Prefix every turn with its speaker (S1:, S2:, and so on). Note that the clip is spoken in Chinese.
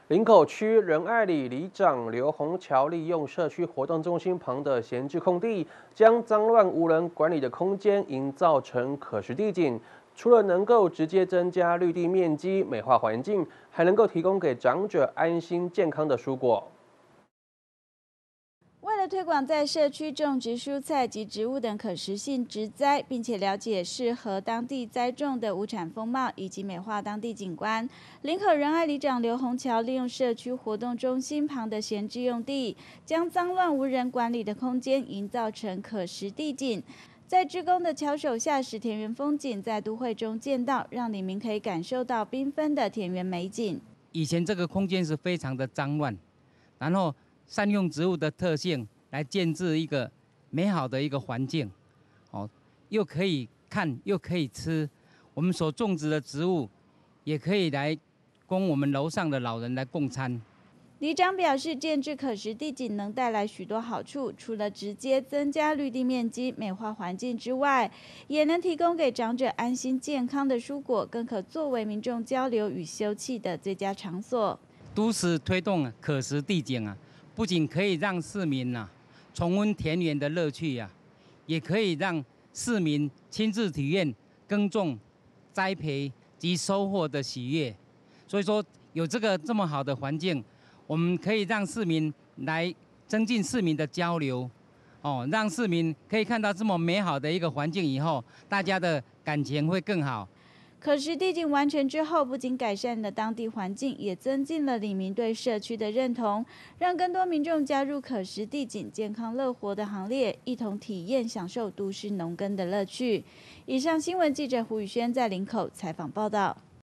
S1: 林口区仁爱里里长刘洪桥利用社区活动中心旁的闲置空地，将脏乱无人管理的空间营造成可食地景。除了能够直接增加绿地面积、美化环境，还能够提供给长者安心健康的蔬果。
S2: 为了推广在社区种植蔬菜及植物等可食性植栽，并且了解适合当地栽种的物产风貌以及美化当地景观，林口仁爱里长刘洪桥利用社区活动中心旁的闲置用地，将脏乱无人管理的空间营造成可食地景。在志工的巧手下，使田园风景在都会中见到，让里民可以感受到缤纷的田园美景。
S3: 以前这个空间是非常的脏乱，然后善用植物的特性来建制一个美好的一个环境，又可以看又可以吃，我们所种植的植物也可以来供我们楼上的老人来供餐。
S2: 里长表示，建置可食地景能带来许多好处，除了直接增加绿地面积、美化环境之外，也能提供给长者安心健康的蔬果，更可作为民众交流与休憩的最佳场所。
S3: 都市推动可食地景不仅可以让市民重温田园的乐趣也可以让市民亲自体验耕种、栽培及收获的喜悦。所以说，有这么好的环境，我们可以让市民来增进市民的交流，让市民可以看到这么美好的一个环境以后，大家的感情会更好。
S2: 可食地景完成之后，不仅改善了当地环境，也增进了里民对社区的认同，让更多民众加入可食地景、健康乐活的行列，一同体验享受都市农耕的乐趣。以上新闻记者胡宇轩在林口采访报道。